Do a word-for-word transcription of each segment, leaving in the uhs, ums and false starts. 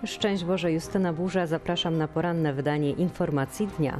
Szczęść Boże, Justyna Burza. Zapraszam na poranne wydanie Informacji Dnia.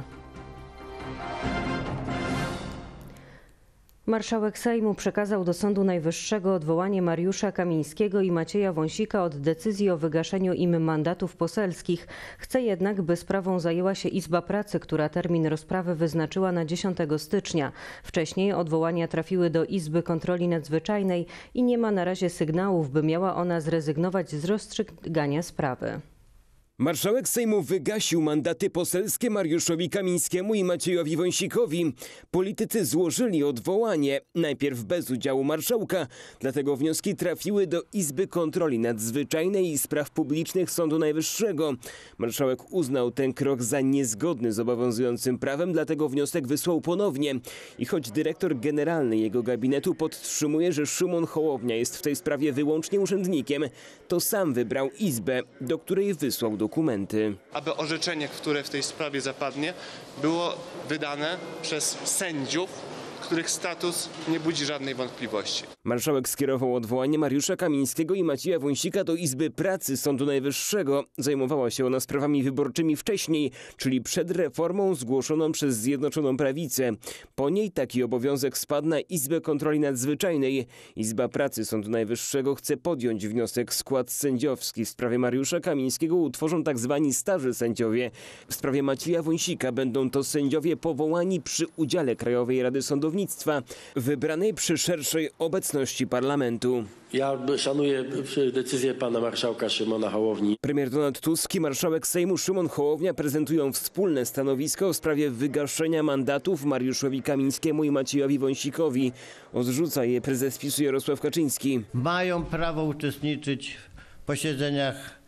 Marszałek Sejmu przekazał do Sądu Najwyższego odwołanie Mariusza Kamińskiego i Macieja Wąsika od decyzji o wygaszeniu im mandatów poselskich. Chce jednak, by sprawą zajęła się Izba Pracy, która termin rozprawy wyznaczyła na dziesiątego stycznia. Wcześniej odwołania trafiły do Izby Kontroli Nadzwyczajnej i nie ma na razie sygnałów, by miała ona zrezygnować z rozstrzygania sprawy. Marszałek Sejmu wygasił mandaty poselskie Mariuszowi Kamińskiemu i Maciejowi Wąsikowi. Politycy złożyli odwołanie, najpierw bez udziału marszałka, dlatego wnioski trafiły do Izby Kontroli Nadzwyczajnej i Spraw Publicznych Sądu Najwyższego. Marszałek uznał ten krok za niezgodny z obowiązującym prawem, dlatego wniosek wysłał ponownie. I choć dyrektor generalny jego gabinetu podtrzymuje, że Szymon Hołownia jest w tej sprawie wyłącznie urzędnikiem, to sam wybrał Izbę, do której wysłał dokumenty. dokumenty. Aby orzeczenie, które w tej sprawie zapadnie, było wydane przez sędziów, których status nie budzi żadnej wątpliwości. Marszałek skierował odwołanie Mariusza Kamińskiego i Macieja Wąsika do Izby Pracy Sądu Najwyższego. Zajmowała się ona sprawami wyborczymi wcześniej, czyli przed reformą zgłoszoną przez Zjednoczoną Prawicę. Po niej taki obowiązek spadł na Izbę Kontroli Nadzwyczajnej. Izba Pracy Sądu Najwyższego chce podjąć wniosek. Skład sędziowski w sprawie Mariusza Kamińskiego utworzą tak zwani starzy sędziowie. W sprawie Macieja Wąsika będą to sędziowie powołani przy udziale Krajowej Rady Sądownictwa, wybranej przy szerszej obecności parlamentu. Ja szanuję decyzję pana marszałka Szymona Hołowni. Premier Donald Tusk i marszałek Sejmu Szymon Hołownia prezentują wspólne stanowisko w sprawie wygaszenia mandatów Mariuszowi Kamińskiemu i Maciejowi Wąsikowi. Odrzuca je prezes PiS-u Jarosław Kaczyński. Mają prawo uczestniczyć w posiedzeniach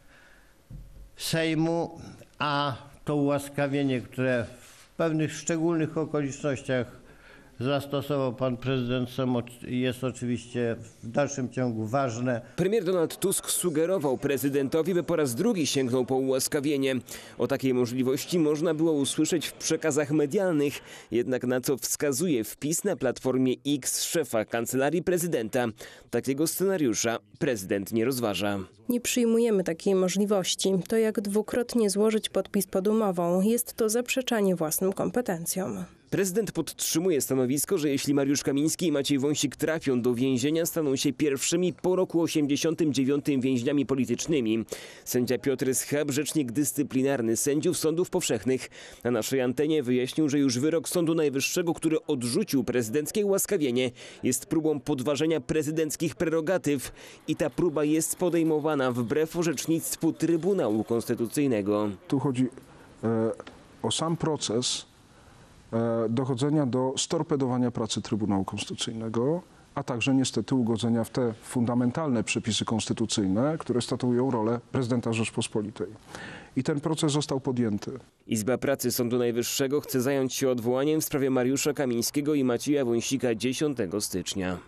Sejmu, a to ułaskawienie, które w pewnych szczególnych okolicznościach zastosował pan prezydent, jest oczywiście w dalszym ciągu ważne. Premier Donald Tusk sugerował prezydentowi, by po raz drugi sięgnął po ułaskawienie. O takiej możliwości można było usłyszeć w przekazach medialnych, jednak na co wskazuje wpis na Platformie X szefa Kancelarii Prezydenta. Takiego scenariusza prezydent nie rozważa. Nie przyjmujemy takiej możliwości. To jak dwukrotnie złożyć podpis pod umową. Jest to zaprzeczanie własnym kompetencjom. Prezydent podtrzymuje stanowisko, że jeśli Mariusz Kamiński i Maciej Wąsik trafią do więzienia, staną się pierwszymi po roku osiemdziesiątym dziewiątym więźniami politycznymi. Sędzia Piotr Schab, rzecznik dyscyplinarny sędziów sądów powszechnych, na naszej antenie wyjaśnił, że już wyrok Sądu Najwyższego, który odrzucił prezydenckie ułaskawienie, jest próbą podważenia prezydenckich prerogatyw i ta próba jest podejmowana wbrew orzecznictwu Trybunału Konstytucyjnego. Tu chodzi e, o sam proces dochodzenia do storpedowania pracy Trybunału Konstytucyjnego, a także niestety ugodzenia w te fundamentalne przepisy konstytucyjne, które statuują rolę prezydenta Rzeczpospolitej. I ten proces został podjęty. Izba Pracy Sądu Najwyższego chce zająć się odwołaniem w sprawie Mariusza Kamińskiego i Macieja Wąsika dziesiątego stycznia.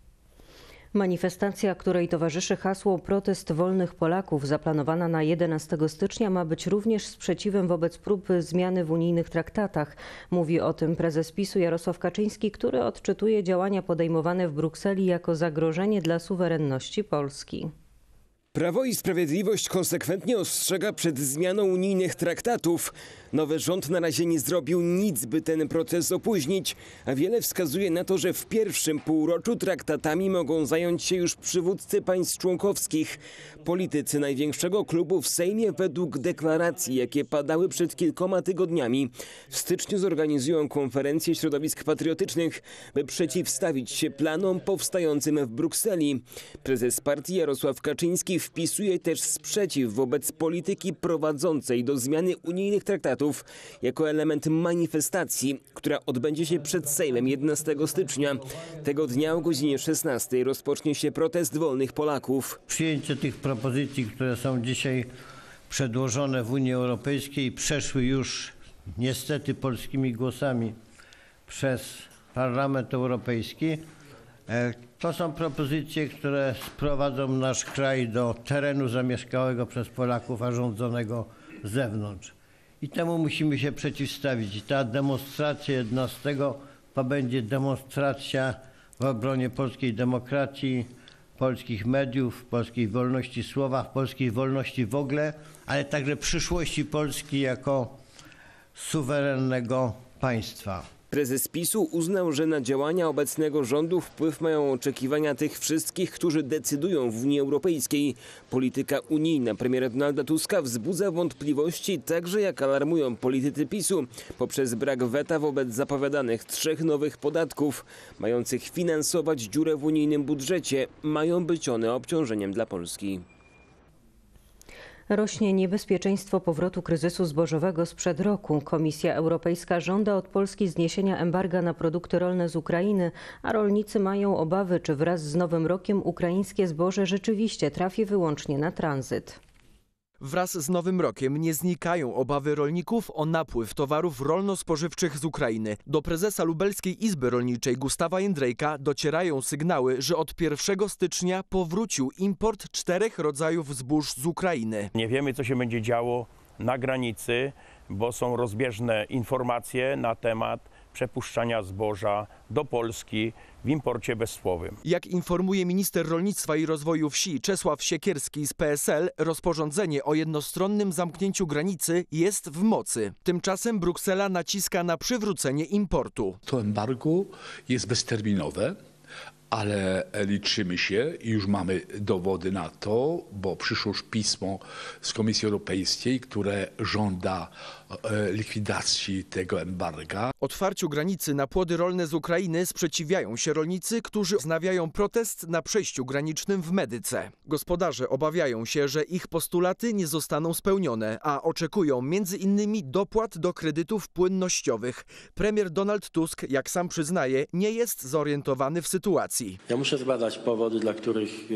Manifestacja, której towarzyszy hasło Protest Wolnych Polaków, zaplanowana na jedenastego stycznia, ma być również sprzeciwem wobec prób zmiany w unijnych traktatach. Mówi o tym prezes PiS-u Jarosław Kaczyński, który odczytuje działania podejmowane w Brukseli jako zagrożenie dla suwerenności Polski. Prawo i Sprawiedliwość konsekwentnie ostrzega przed zmianą unijnych traktatów. Nowy rząd na razie nie zrobił nic, by ten proces opóźnić, a wiele wskazuje na to, że w pierwszym półroczu traktatami mogą zająć się już przywódcy państw członkowskich. Politycy największego klubu w Sejmie według deklaracji, jakie padały przed kilkoma tygodniami, w styczniu zorganizują konferencję środowisk patriotycznych, by przeciwstawić się planom powstającym w Brukseli. Prezes partii Jarosław Kaczyński wpisuje też sprzeciw wobec polityki prowadzącej do zmiany unijnych traktatów jako element manifestacji, która odbędzie się przed Sejmem jedenastego stycznia. Tego dnia o godzinie szesnastej rozpocznie się protest wolnych Polaków. Przyjęcie tych propozycji, które są dzisiaj przedłożone w Unii Europejskiej, przeszły już niestety polskimi głosami przez Parlament Europejski. To są propozycje, które sprowadzą nasz kraj do terenu zamieszkałego przez Polaków, a rządzonego z zewnątrz. I temu musimy się przeciwstawić. I ta demonstracja jedenastego to będzie demonstracja w obronie polskiej demokracji, polskich mediów, polskiej wolności słowa, polskiej wolności w ogóle, ale także przyszłości Polski jako suwerennego państwa. Prezes PiSu uznał, że na działania obecnego rządu wpływ mają oczekiwania tych wszystkich, którzy decydują w Unii Europejskiej. Polityka unijna premiera Donalda Tuska wzbudza wątpliwości, także jak alarmują politycy PiSu, poprzez brak weta wobec zapowiadanych trzech nowych podatków, mających finansować dziurę w unijnym budżecie. Mają być one obciążeniem dla Polski. Rośnie niebezpieczeństwo powrotu kryzysu zbożowego sprzed roku. Komisja Europejska żąda od Polski zniesienia embarga na produkty rolne z Ukrainy, a rolnicy mają obawy, czy wraz z Nowym Rokiem ukraińskie zboże rzeczywiście trafi wyłącznie na tranzyt. Wraz z Nowym Rokiem nie znikają obawy rolników o napływ towarów rolno-spożywczych z Ukrainy. Do prezesa Lubelskiej Izby Rolniczej Gustawa Jędrejka docierają sygnały, że od pierwszego stycznia powrócił import czterech rodzajów zbóż z Ukrainy. Nie wiemy, co się będzie działo na granicy, bo są rozbieżne informacje na temat przepuszczania zboża do Polski w imporcie bezcłowym. Jak informuje minister rolnictwa i rozwoju wsi Czesław Siekierski z P S L, rozporządzenie o jednostronnym zamknięciu granicy jest w mocy. Tymczasem Bruksela naciska na przywrócenie importu. To embargo jest bezterminowe, ale liczymy się i już mamy dowody na to, bo przyszło już pismo z Komisji Europejskiej, które żąda likwidacji tego embarga. Otwarciu granicy na płody rolne z Ukrainy sprzeciwiają się rolnicy, którzy wznawiają protest na przejściu granicznym w Medyce. Gospodarze obawiają się, że ich postulaty nie zostaną spełnione, a oczekują między innymi dopłat do kredytów płynnościowych. Premier Donald Tusk, jak sam przyznaje, nie jest zorientowany w sytuacji. Ja muszę zbadać powody, dla których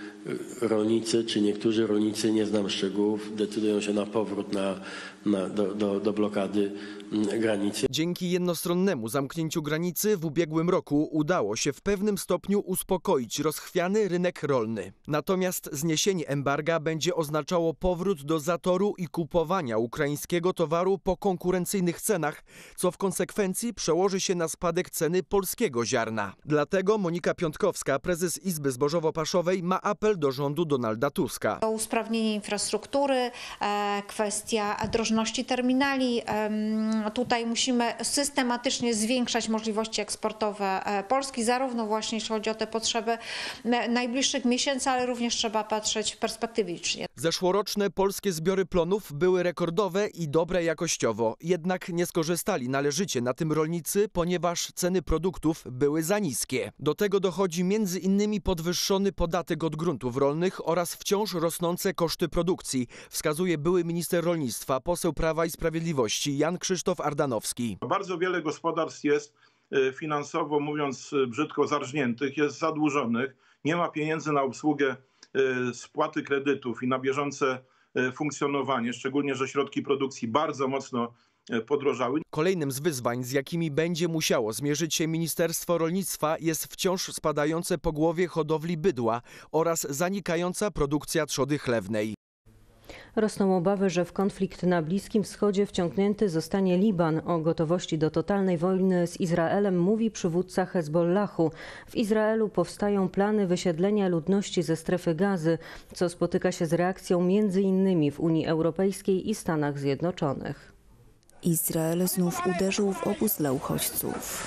rolnicy, czy niektórzy rolnicy, nie znam szczegółów, decydują się na powrót na, na, do, do, do blokady granicy. Dzięki jednostronnemu zamknięciu granicy w ubiegłym roku udało się w pewnym stopniu uspokoić rozchwiany rynek rolny. Natomiast zniesienie embarga będzie oznaczało powrót do zatoru i kupowania ukraińskiego towaru po konkurencyjnych cenach, co w konsekwencji przełoży się na spadek ceny polskiego ziarna. Dlatego Monika Piątkowska, prezes Izby Zbożowo-Paszowej, ma apel do rządu Donalda Tuska. O usprawnienie infrastruktury, kwestia drożności terminali. Tutaj musimy systematycznie zwiększać możliwości eksportowe Polski, zarówno właśnie jeśli chodzi o te potrzeby najbliższych miesięcy, ale również trzeba patrzeć perspektywicznie. Zeszłoroczne polskie zbiory plonów były rekordowe i dobre jakościowo, jednak nie skorzystali należycie na tym rolnicy, ponieważ ceny produktów były za niskie. Do tego dochodzi między innymi podwyższony podatek od gruntów rolnych oraz wciąż rosnące koszty produkcji, wskazuje były minister rolnictwa, poseł Prawa i Sprawiedliwości Jan Krzysztof Ardanowski. Bardzo wiele gospodarstw jest finansowo, mówiąc brzydko, zarżniętych, jest zadłużonych, nie ma pieniędzy na obsługę spłaty kredytów i na bieżące funkcjonowanie, szczególnie że środki produkcji bardzo mocno podrożały. Kolejnym z wyzwań, z jakimi będzie musiało zmierzyć się Ministerstwo Rolnictwa, jest wciąż spadające pogłowie hodowli bydła oraz zanikająca produkcja trzody chlewnej. Rosną obawy, że w konflikt na Bliskim Wschodzie wciągnięty zostanie Liban. O gotowości do totalnej wojny z Izraelem mówi przywódca Hezbollahu. W Izraelu powstają plany wysiedlenia ludności ze strefy Gazy, co spotyka się z reakcją między innymi w Unii Europejskiej i Stanach Zjednoczonych. Izrael znów uderzył w obóz dla uchodźców.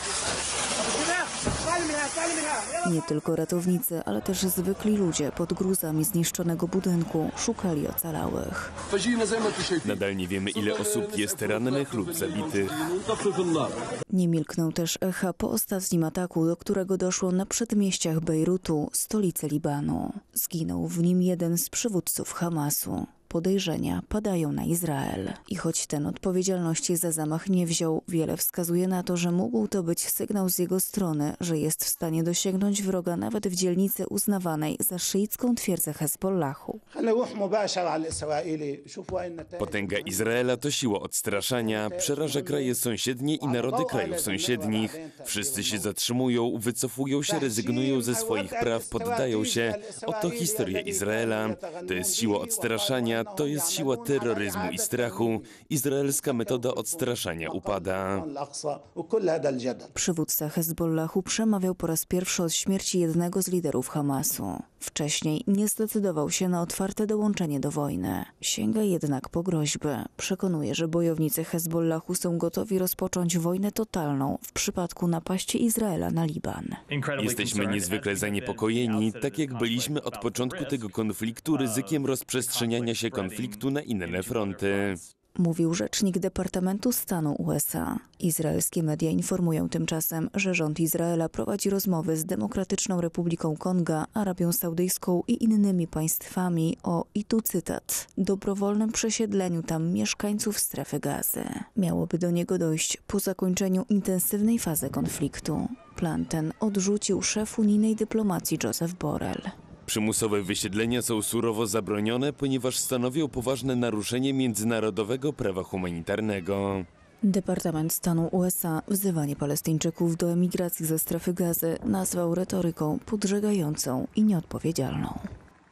Nie tylko ratownicy, ale też zwykli ludzie pod gruzami zniszczonego budynku szukali ocalałych. Nadal nie wiemy, ile osób jest rannych lub zabitych. Nie milkną też echa po ostatnim ataku, do którego doszło na przedmieściach Bejrutu, stolicy Libanu. Zginął w nim jeden z przywódców Hamasu. Podejrzenia padają na Izrael. I choć ten odpowiedzialności za zamach nie wziął, wiele wskazuje na to, że mógł to być sygnał z jego strony, że jest w stanie dosięgnąć wroga nawet w dzielnicy uznawanej za szyicką twierdzę Hezbollahu. Potęga Izraela to siła odstraszania, przeraża kraje sąsiednie i narody krajów sąsiednich. Wszyscy się zatrzymują, wycofują się, rezygnują ze swoich praw, poddają się. Oto historia Izraela. To jest siła odstraszania, zagrożenia to jest siła terroryzmu i strachu. Izraelska metoda odstraszania upada. Przywódca Hezbollahu przemawiał po raz pierwszy od śmierci jednego z liderów Hamasu. Wcześniej nie zdecydował się na otwarte dołączenie do wojny. Sięga jednak po groźby. Przekonuje, że bojownicy Hezbollahu są gotowi rozpocząć wojnę totalną w przypadku napaści Izraela na Liban. Jesteśmy niezwykle zaniepokojeni, tak jak byliśmy od początku tego konfliktu, ryzykiem rozprzestrzeniania się konfliktu na inne fronty. Mówił rzecznik Departamentu Stanu U S A. Izraelskie media informują tymczasem, że rząd Izraela prowadzi rozmowy z Demokratyczną Republiką Konga, Arabią Saudyjską i innymi państwami o, i tu cytat, dobrowolnym przesiedleniu tam mieszkańców strefy Gazy. Miałoby do niego dojść po zakończeniu intensywnej fazy konfliktu. Plan ten odrzucił szef unijnej dyplomacji Joseph Borrell. Przymusowe wysiedlenia są surowo zabronione, ponieważ stanowią poważne naruszenie międzynarodowego prawa humanitarnego. Departament Stanu U S A wzywanie Palestyńczyków do emigracji ze strefy Gazy nazwał retoryką podżegającą i nieodpowiedzialną.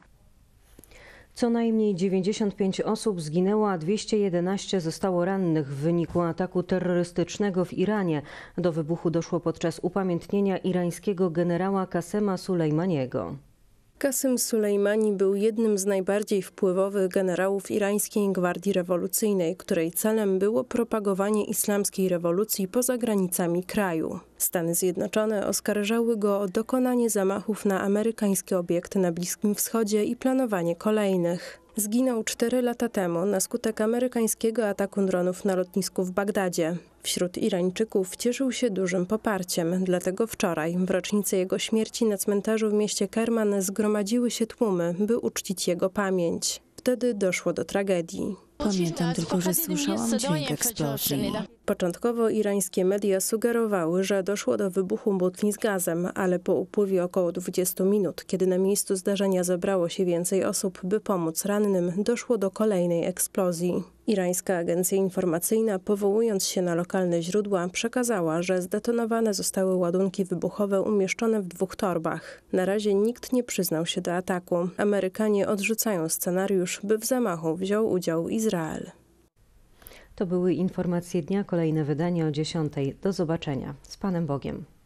Co najmniej dziewięćdziesiąt pięć osób zginęło, a dwieście jedenaście zostało rannych w wyniku ataku terrorystycznego w Iranie. Do wybuchu doszło podczas upamiętnienia irańskiego generała Kasema Sulejmaniego. Kasym Sulejmani był jednym z najbardziej wpływowych generałów irańskiej Gwardii Rewolucyjnej, której celem było propagowanie islamskiej rewolucji poza granicami kraju. Stany Zjednoczone oskarżały go o dokonanie zamachów na amerykańskie obiekty na Bliskim Wschodzie i planowanie kolejnych. Zginął cztery lata temu na skutek amerykańskiego ataku dronów na lotnisku w Bagdadzie. Wśród Irańczyków cieszył się dużym poparciem, dlatego wczoraj, w rocznicę jego śmierci na cmentarzu w mieście Kerman, zgromadziły się tłumy, by uczcić jego pamięć. Wtedy doszło do tragedii. Pamiętam tylko, że słyszałam dźwięk eksplozji. Początkowo irańskie media sugerowały, że doszło do wybuchu butli z gazem, ale po upływie około dwudziestu minut, kiedy na miejscu zdarzenia zebrało się więcej osób, by pomóc rannym, doszło do kolejnej eksplozji. Irańska agencja informacyjna, powołując się na lokalne źródła, przekazała, że zdetonowane zostały ładunki wybuchowe umieszczone w dwóch torbach. Na razie nikt nie przyznał się do ataku. Amerykanie odrzucają scenariusz, by w zamachu wziął udział Izrael. To były informacje dnia, kolejne wydanie o dziesiątej. Do zobaczenia. Z Panem Bogiem.